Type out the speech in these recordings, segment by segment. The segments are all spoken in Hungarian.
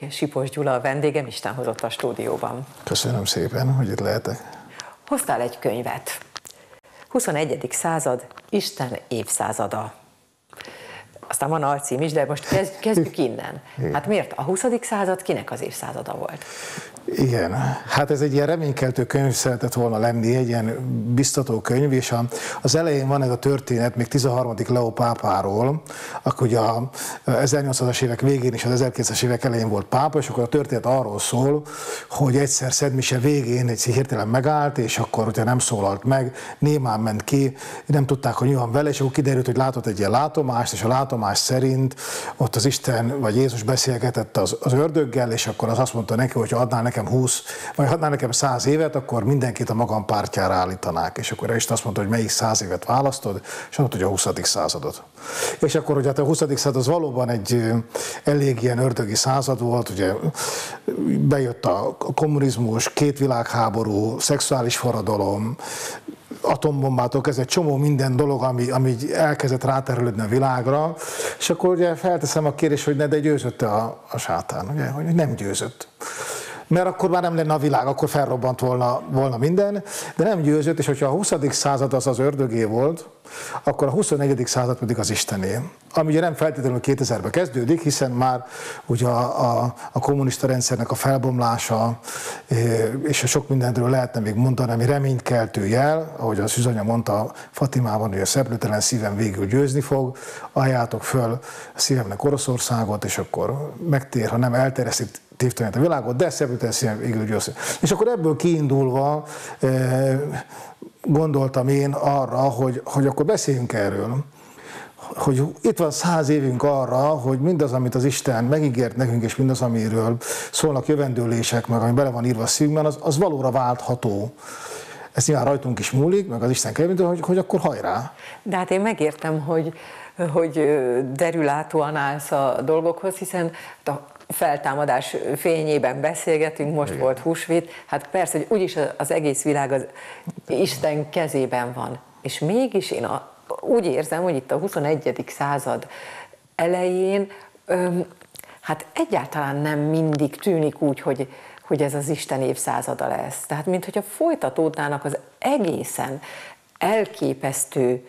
Sipos Gyula a vendégem, Isten hozott a stúdióban. Köszönöm szépen, hogy itt lehetek. Hoztál egy könyvet. 21. század, Isten évszázada. Aztán van alcím is, de most kezdjük innen. Hát miért? A 20. század kinek az évszázada volt? Igen, hát ez egy ilyen reménykeltő könyv szeretett volna lenni, egy ilyen biztató könyv, és az elején van ez a történet még 13. Leó pápáról, akkor ugye a 1800-as évek végén és az 1900-es évek elején volt pápa, és akkor a történet arról szól, hogy egyszer Szentmise végén egy hirtelen megállt, és akkor ugye nem szólalt meg, némán ment ki, nem tudták, hogy mi van vele, és akkor kiderült, hogy látott egy ilyen látomást, és a látomás szerint ott az Isten vagy Jézus beszélgetett az ördöggel, és akkor az azt mondta neki, hogy ha adnál nekem 20, vagy adnál nekem 100 évet, akkor mindenkit a magam pártjára állítanák. És akkor Isten azt mondta, hogy melyik 100 évet választod, és mondta, hogy a 20. századot. És akkor, hogy hát a 20. század az valóban egy elég ilyen ördögi század volt, ugye bejött a kommunizmus, 2 világháború, szexuális forradalom, atombombától kezdve egy csomó minden dolog, ami elkezdett ráterülődni a világra, és akkor ugye felteszem a kérdést, hogy de győzött-e a sátán, ugye, hogy nem győzött. Mert akkor már nem lenne a világ, akkor felrobbant volna minden, de nem győzött, és hogyha a 20. század az ördögé volt, akkor a 24. század pedig az Istené. Ami ugye nem feltétlenül 2000-ben kezdődik, hiszen már ugye a kommunista rendszernek a felbomlása, és a sok mindenről lehetne még mondani, ami reménykeltő jel, ahogy a Szűzanya mondta Fatimában, hogy a szeplőtelen szívem végül győzni fog, ajánljátok föl a szívemnek Oroszországot, és akkor megtér, ha nem elterjeszti tévtelen a világot, de szeplőtelen szívem végül győzni. És akkor ebből kiindulva gondoltam én arra, hogy akkor beszéljünk erről, hogy itt van 100 évünk arra, hogy mindaz, amit az Isten megígért nekünk, és mindaz, amiről szólnak jövendőlések, meg ami bele van írva a szívünkben, az valóra váltható. Ez nyilván rajtunk is múlik, meg az Isten kérvénytől, hogy akkor hajrá. De hát én megértem, hogy derülátóan állsz a dolgokhoz, hiszen a feltámadás fényében beszélgetünk, most volt húsvét, hát persze, hogy úgyis az egész világ az Isten kezében van. És mégis én úgy érzem, hogy itt a 21. század elején hát egyáltalán nem mindig tűnik úgy, hogy ez az Isten évszázada lesz. Tehát minthogyha folytatódnának az egészen elképesztő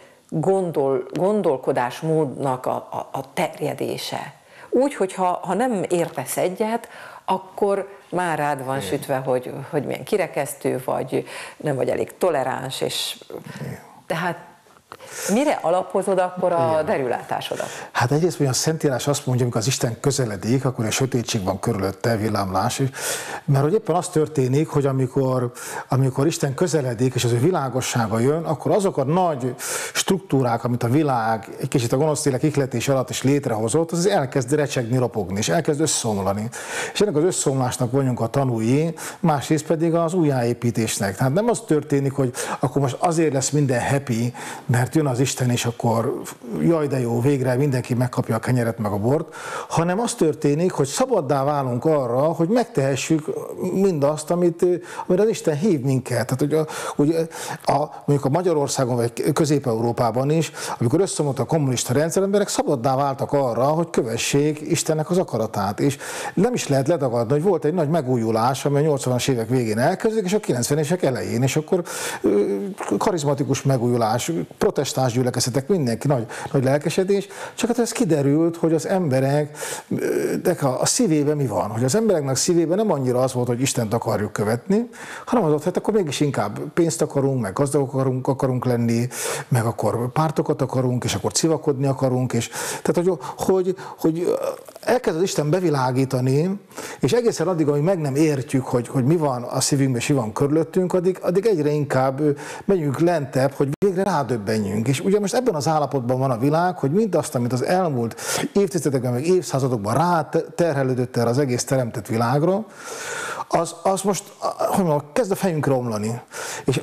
gondolkodásmódnak a terjedése. Úgy, hogy ha nem értesz egyet, akkor már rád van sütve, hogy milyen kirekesztő vagy, nem vagy elég toleráns, és tehát mire alapozod akkor a derülátásodat? Hát egyrészt, hogy a Szentírás azt mondja, amikor az Isten közeledik, akkor a sötétség van körülötte, villámlás, mert hogy éppen az történik, hogy amikor Isten közeledik, és az ő világossága jön, akkor azok a nagy struktúrák, amit a világ egy kicsit a gonosz lélek ihletés alatt is létrehozott, az elkezd recsegni, ropogni, és elkezd összeomlani. És ennek az összeomlásnak vagyunk a tanúi, másrészt pedig az újjáépítésnek. Tehát nem az történik, hogy akkor most azért lesz minden happy, mert jön az Isten, és akkor jaj de jó, végre mindenki megkapja a kenyeret meg a bort, hanem az történik, hogy szabaddá válunk arra, hogy megtehessük mindazt, amire az Isten hív minket. Tehát, hogy mondjuk a Magyarországon, vagy Közép-Európában is, amikor összeomlott a kommunista rendszer, emberek szabaddá váltak arra, hogy kövessék Istennek az akaratát. És nem is lehet letagadni, hogy volt egy nagy megújulás, ami a 80-as évek végén elkezdődik, és a 90-es elején, és akkor karizmatikus megújulás, protestáns gyülekezetek, mindenki nagy lelkesedés, csak hát ez kiderült, hogy az embereknek a szívében mi van, hogy az embereknek szívében nem annyira az volt, hogy Istent akarjuk követni, hanem az volt, hogy akkor mégis inkább pénzt akarunk, meg gazdagok akarunk lenni, meg akkor pártokat akarunk, és akkor civakodni akarunk, és tehát, hogy elkezd az Isten bevilágítani, és egészen addig, amíg meg nem értjük, hogy mi van a szívünkben, és mi van körülöttünk, addig egyre inkább megyünk lentebb, hogy végre rádöbbenjünk. És ugye most ebben az állapotban van a világ, hogy mindazt, amit az elmúlt évtizedekben, meg évszázadokban ráterhelődött erre az egész teremtett világra, az most, hogy mondjam, kezd a fejünkre omlani. És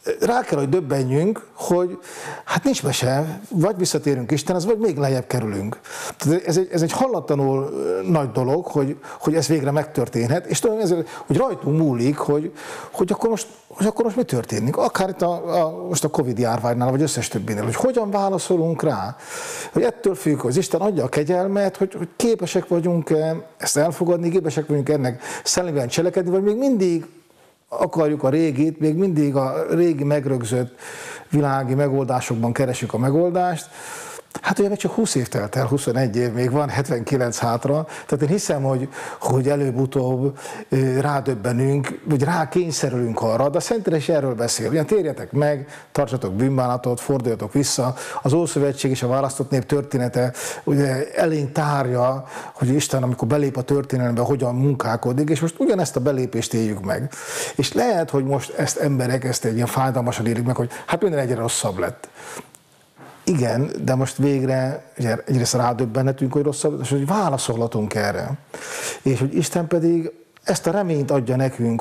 rá kell, hogy döbbenjünk, hogy hát nincs mese, vagy visszatérünk Istenhez, vagy még lejjebb kerülünk. Tehát ez egy hallatlanul nagy dolog, hogy ez végre megtörténhet, és tudom, hogy rajtunk múlik, hogy akkor most mi történik? Akár itt most a Covid járványnál, vagy összes többinél, hogy hogyan válaszolunk rá. Hogy ettől függ, hogy Isten adja a kegyelmet, hogy képesek vagyunk ezt elfogadni, képesek vagyunk ennek szellemben cselekedni, vagy még mindig akarjuk a régit, még mindig a régi megrögzött világi megoldásokban keresünk a megoldást. Hát ugye meg csak 20 év telt el, 21 év még van, 79 hátra, tehát én hiszem, hogy előbb-utóbb rádöbbenünk, vagy rákényszerülünk arra, de a Szentírás erről beszél. Ugyan térjetek meg, tartsatok bűnbánatot, forduljatok vissza. Az Ószövetség és a választott nép története ugye elénk tárja, hogy Isten, amikor belép a történelembe, hogyan munkálkodik, és most ugyanezt a belépést éljük meg. És lehet, hogy most ezt emberek ezt egy ilyen fájdalmasan élik meg, hogy hát minden egyre rosszabb lett. Igen, de most végre ugye, egyrészt rádöbbenhetünk, hogy rosszabb, és hogy válaszolhatunk erre. És hogy Isten pedig ezt a reményt adja nekünk,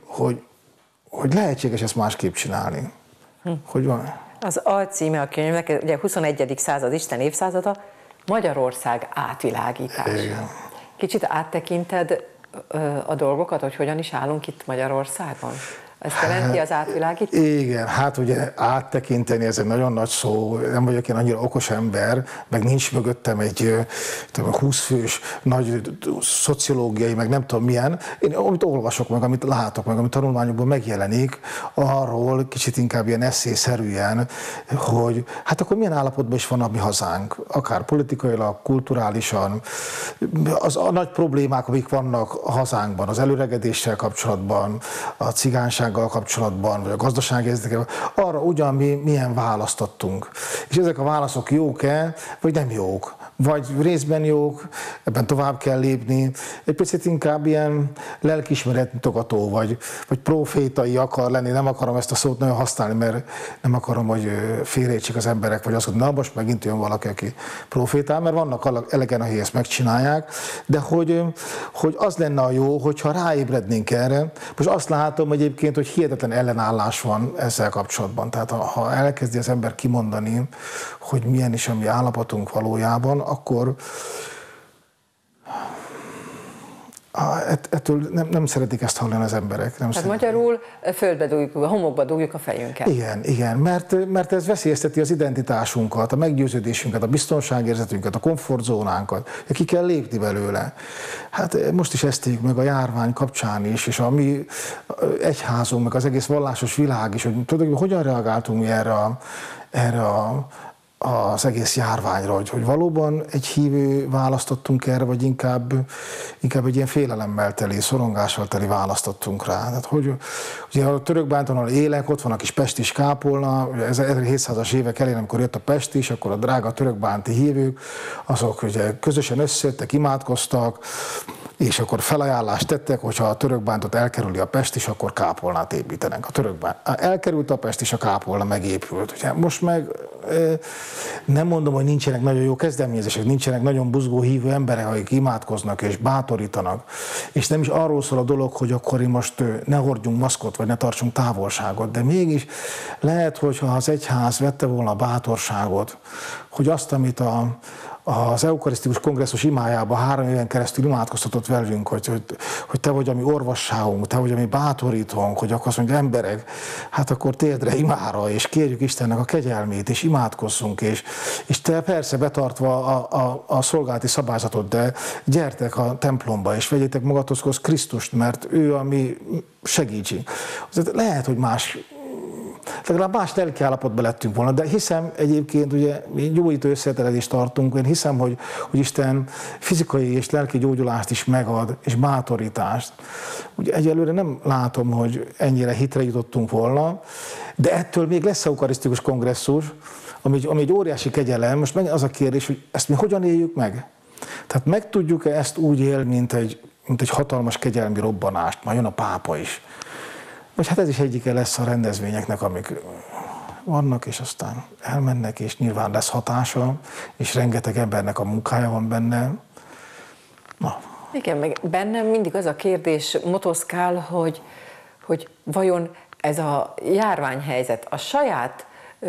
hogy lehetséges ezt másképp csinálni. Hogy van? Az alcíme a könyvnek, ugye 21. század, Isten évszázada, Magyarország átvilágítása. Igen. Kicsit áttekinted a dolgokat, hogy hogyan is állunk itt Magyarországon? Ezt jelenti az átvilágítás? Igen, hát ugye áttekinteni, ez egy nagyon nagy szó, nem vagyok én annyira okos ember, meg nincs mögöttem egy 20 fős nagy szociológiai, meg nem tudom milyen. Én amit olvasok meg, amit látok meg, amit tanulmányokban megjelenik, arról kicsit inkább ilyen esszészerűen, hogy hát akkor milyen állapotban is van a mi hazánk, akár politikailag, kulturálisan, az a nagy problémák, amik vannak a hazánkban, az előregedéssel kapcsolatban, a cigányság kapcsolatban, vagy a gazdasági helyzetekkel, arra ugyan mi milyen választ adtunk. És ezek a válaszok jók-e, vagy nem jók. Vagy részben jók, ebben tovább kell lépni. Egy picit inkább ilyen lelkiismeretmutogató, vagy profétai akar lenni. Nem akarom ezt a szót nagyon használni, mert nem akarom, hogy félreértsék az emberek, vagy azt, hogy na most megint jön valaki, aki profétál, mert vannak elegen, akik ezt megcsinálják, de hogy az lenne a jó, hogyha ráébrednénk erre. Most azt látom egyébként, hogy hihetetlen ellenállás van ezzel kapcsolatban. Tehát ha elkezdi az ember kimondani, hogy milyen is a mi állapotunk valójában, akkor ettől nem szeretik ezt hallani az emberek. Tehát magyarul földbe dugjuk, a homokba dugjuk a fejünket. Igen, mert ez veszélyezteti az identitásunkat, a meggyőződésünket, a biztonságérzetünket, a komfortzónánkat. Ki kell lépni belőle. Hát most is ezt éljük meg a járvány kapcsán is, és a mi egyházunk, meg az egész vallásos világ is, hogy tudod, hogyan reagáltunk mi erre az egész járványra, hogy valóban egy hívő választottunk erre, vagy inkább egy ilyen félelemmel teli, szorongással teli választottunk rá. Tehát, hogy ugye a Törökbánton, ahol élek, ott van a kis pestis kápolna, ez 1700-as évek elején, amikor jött a pestis, akkor a drága törökbánti hívők, azok ugye közösen összejöttek, imádkoztak, és akkor felajánlást tettek, hogyha a törökbántot elkerüli a pestis, akkor kápolnát építenek. Elkerült a pestis, a kápolna megépült. Ugye most meg nem mondom, hogy nincsenek nagyon jó kezdeményezések, nincsenek nagyon buzgó hívő emberek, akik imádkoznak és bátorítanak. És nem is arról szól a dolog, hogy akkor most ne hordjunk maszkot, vagy ne tartsunk távolságot, de mégis lehet, hogyha az egyház vette volna a bátorságot, hogy azt, amit az eukarisztikus kongresszus imájában 3 éven keresztül imádkoztatott velünk, hogy te vagy a mi orvosságunk, te vagy a mi bátorítónk, hogy akkor azt mondja, emberek, hát akkor térdre imára, és kérjük Istennek a kegyelmét, és imádkozzunk, és te persze betartva a szolgálati szabályzatot, de gyertek a templomba, és vegyétek magatokhoz Krisztust, mert ő a mi segítség. Lehet, hogy legalább más lelki állapotban lettünk volna, de hiszem egyébként, ugye mi gyógyító összeteledést tartunk, én hiszem, hogy Isten fizikai és lelki gyógyulást is megad, és bátorítást. Ugye egyelőre nem látom, hogy ennyire hitre jutottunk volna, de ettől még lesz eukarisztikus kongresszus, ami egy óriási kegyelem. Most meg az a kérdés, hogy ezt mi hogyan éljük meg? Tehát meg tudjuk-e ezt úgy élni, mint egy hatalmas kegyelmi robbanást, majd jön a pápa is. Vagy hát ez is egyike lesz a rendezvényeknek, amik vannak, és aztán elmennek, és nyilván lesz hatása, és rengeteg embernek a munkája van benne. Na. Igen, meg bennem mindig az a kérdés motoszkál, hogy vajon ez a járványhelyzet a saját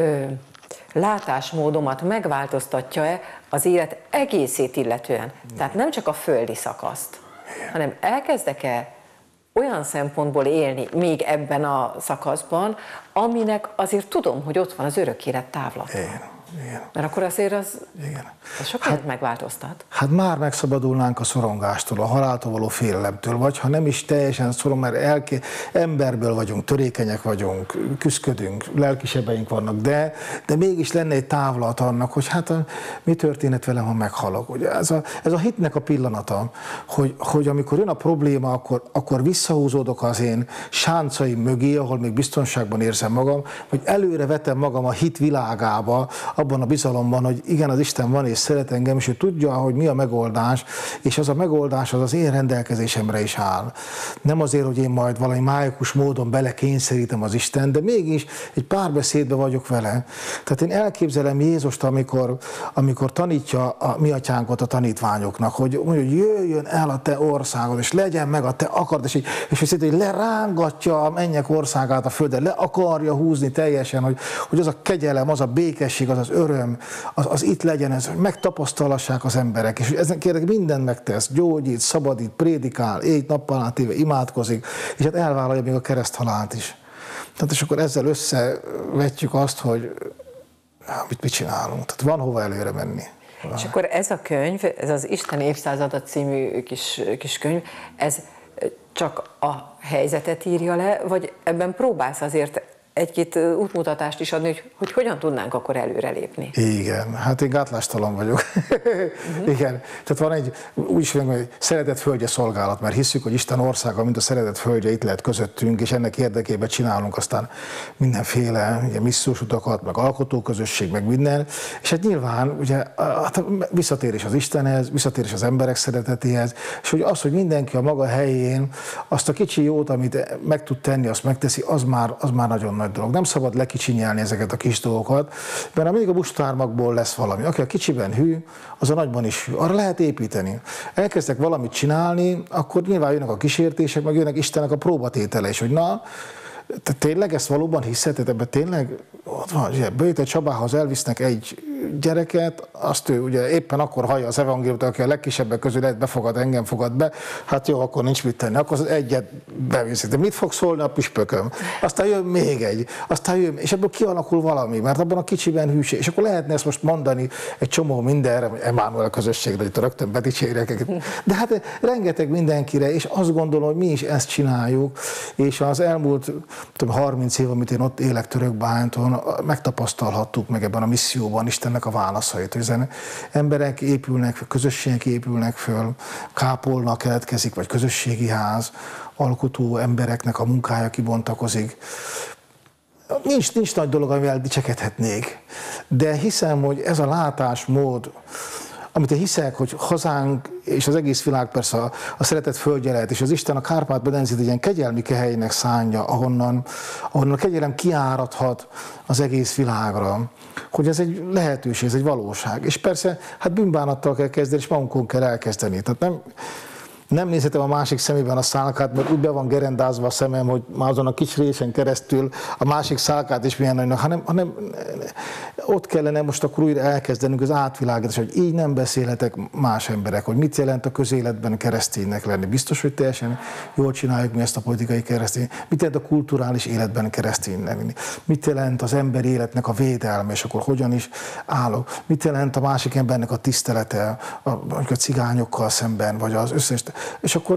látásmódomat megváltoztatja-e az élet egészét illetően? Tehát nem csak a földi szakaszt, hanem elkezdek-e olyan szempontból élni még ebben a szakaszban, aminek azért tudom, hogy ott van az örök élet távlata. Igen. Mert akkor azért az sok mindent megváltoztat. Hát már megszabadulnánk a szorongástól, a haláltól való félelemtől, vagy ha nem is teljesen szorong, mert emberből vagyunk, törékenyek vagyunk, küszködünk, lelkisebeink vannak, de mégis lenne egy távlat annak, hogy hát mi történet velem, ha meghalok. Ugye ez a hitnek a pillanata, hogy amikor jön a probléma, akkor visszahúzódok az én sáncaim mögé, ahol még biztonságban érzem magam, hogy előre vetem magam a hit világába, abban a bizalomban, hogy igen, az Isten van és szeret engem, és ő tudja, hogy mi a megoldás, és az a megoldás az én rendelkezésemre is áll. Nem azért, hogy én majd valami mágikus módon belekényszerítem az Isten, de mégis egy párbeszédben vagyok vele. Tehát én elképzelem Jézust, amikor tanítja a mi atyánkat a tanítványoknak, hogy mondja, hogy jöjjön el a te országod, és legyen meg a te akarat, és hogy lerángatja a mennyek országát a földre, le akarja húzni teljesen, hogy az a kegyelem, az a békesség, az öröm, az itt legyen, hogy megtapasztalassák az emberek, és ezen kérlek mindent megtesz, gyógyít, szabadít, prédikál, éjt nappal átéve, imádkozik, és hát elvállalja még a kereszthalált is. Tehát és akkor ezzel összevetjük azt, hogy mit csinálunk. Tehát van hova előre menni. És akkor ez a könyv, ez az Isten évszázada című kis könyv, ez csak a helyzetet írja le, vagy ebben próbálsz azért egy-két útmutatást is adni, hogy hogyan tudnánk akkor előrelépni? Igen, hát én gátlástalan vagyok. Igen, tehát van egy, úgy is mondom, hogy szeretett földje szolgálat, mert hiszük, hogy Isten országa, mint a szeretett földje itt lehet közöttünk, és ennek érdekében csinálunk aztán mindenféle missziós utakat, meg alkotóközösség, meg minden, és hát nyilván ugye, hát visszatérés az Istenhez, visszatérés az emberek szeretetéhez, és hogy az, hogy mindenki a maga helyén azt a kicsi jót, amit meg tud tenni, azt megteszi, az már nagyon nagy dolog. Nem szabad lekicsinyelni ezeket a kis dolgokat, mert mindig a bustármakból lesz valami. Aki a kicsiben hű, az a nagyban is hű. Arra lehet építeni. Elkezdtek valamit csinálni, akkor nyilván jönnek a kísértések, meg jönnek Istennek a próbatétele is, hogy na, te tényleg ezt valóban hiszed? Ebben tényleg ott van, ugye, Böjte Csabához elvisznek egy gyereket, azt ő ugye éppen akkor hallja az evangéliumot, aki a legkisebbek közül lehet befogad, engem fogad be, hát jó, akkor nincs mit tenni, akkor az egyet beviszik. De mit fog szólni a püspököm? Aztán jön még egy, aztán jön, és ebből kialakul valami, mert abban a kicsiben hűség. És akkor lehetne ezt most mondani egy csomó mindenre, Emmanuel közösségre, hogy itt rögtön bedicsérek. De hát rengeteg mindenkire, és azt gondolom, hogy mi is ezt csináljuk, és az elmúlt 30 év, amit én ott élek Törökbálinton, megtapasztalhattuk meg ebben a misszióban Istennek a válaszait, hogy emberek épülnek, közösségek épülnek föl, kápolna keletkezik, vagy közösségi ház, alkotó embereknek a munkája kibontakozik. Nincs nagy dolog, amivel dicsekedhetnék, de hiszem, hogy ez a látásmód, amit én hiszek, hogy hazánk és az egész világ persze a szeretett földje lehet, és az Isten a Kárpát-medencét egy ilyen kegyelmi kehelynek szánja, ahonnan a kegyelem kiáradhat az egész világra, hogy ez egy lehetőség, ez egy valóság. És persze, hát bűnbánattal kell kezdeni, és magunkon kell elkezdeni. Tehát nem nézhetem a másik szemében a szálkát, mert úgy be van gerendázva a szemem, hogy már azon a kis részen keresztül a másik szálkát is milyen nagynak, hanem ott kellene most akkor újra elkezdenünk az átvilágítást, hogy így nem beszélhetek más emberek, hogy mit jelent a közéletben kereszténynek lenni. Biztos, hogy teljesen jól csináljuk mi ezt a politikai keresztény. Mit jelent a kulturális életben kereszténynek lenni? Mit jelent az ember életnek a védelme, és akkor hogyan is állok? Mit jelent a másik embernek a tisztelete, a cigányokkal szemben, vagy az összes. És akkor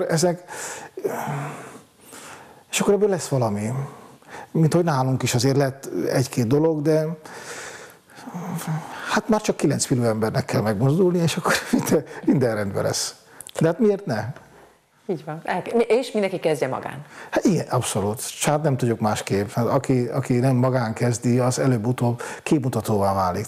ebből lesz valami. Mint hogy nálunk is azért lett egy-két dolog, de hát már csak 9 millió embernek kell megmozdulni, és akkor minden rendben lesz. De hát miért ne? Így van. És mindenki kezdje magán. Hát igen, abszolút. Hát nem tudjuk másképp. Hát aki nem magán kezdi, az előbb-utóbb képmutatóvá válik.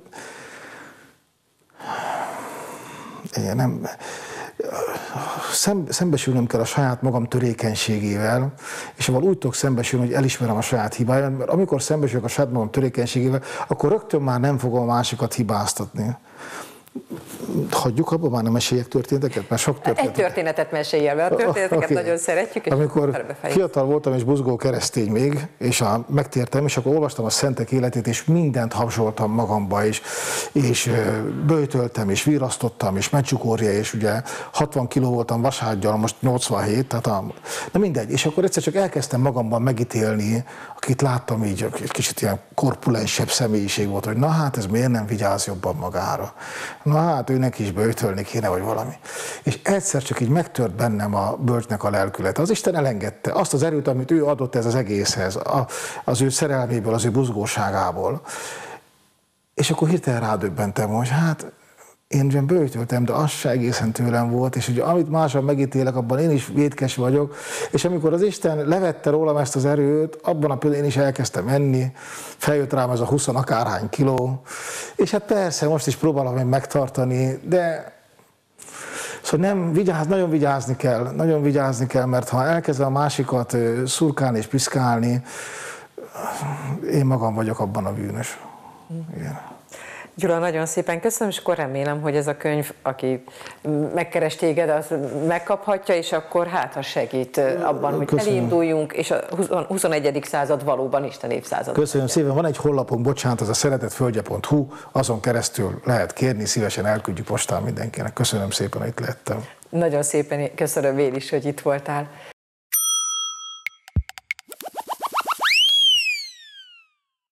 Szembesülnöm kell a saját magam törékenységével, és avval úgy tudok szembesülni, hogy elismerem a saját hibáját, mert amikor szembesülök a saját magam törékenységével, akkor rögtön már nem fogom a másikat hibáztatni. hagyjuk abba, már nem meséljek történeteket, mert sok történetet. Egy történetet mesélj el, mert a történeteket nagyon szeretjük. És amikor fiatal voltam és buzgó keresztény még, és megtértem, és akkor olvastam a szentek életét, és mindent habzsoltam magamba, és böjtöltem, és virasztottam, és meccsukórja, és ugye 60 kiló voltam vasárgyal, most 87, tehát na mindegy. És akkor egyszer csak elkezdtem magamban megítélni, akit láttam így, egy kicsit ilyen korpulensebb személyiség volt, hogy na hát ez miért nem vigyáz jobban magára. Na hát őnek is böjtölni kéne, vagy valami. És egyszer csak így megtört bennem a bölcsnek a lelkülete. Az Isten elengedte azt az erőt, amit ő adott ez az egészhez, az ő szerelméből, az ő buzgóságából. És akkor hirtelen rádöbbentem, hogy hát én ugyan böjtöltem, de az se egészen tőlem volt, és ugye amit máson megítélek, abban én is vétkes vagyok, és amikor az Isten levette rólam ezt az erőt, abban a pillanatban én is elkezdtem enni, feljött rám ez a 20 akárhány kiló, és hát persze most is próbálom én megtartani, de szóval nagyon vigyázni kell, mert ha elkezdem a másikat szurkálni és piszkálni, én magam vagyok abban a bűnös. Igen. Gyula, nagyon szépen köszönöm, és akkor remélem, hogy ez a könyv, aki megkeres téged, az megkaphatja, és akkor hát ha segít abban, hogy elinduljunk, és a 21. század valóban Isten évszázad. Köszönöm szépen, van egy honlapunk, bocsánat, az a szeretetföldje.hu, azon keresztül lehet kérni, szívesen elküldjük postán mindenkinek. Köszönöm szépen, hogy itt lehettem. Nagyon szépen köszönöm én is, hogy itt voltál.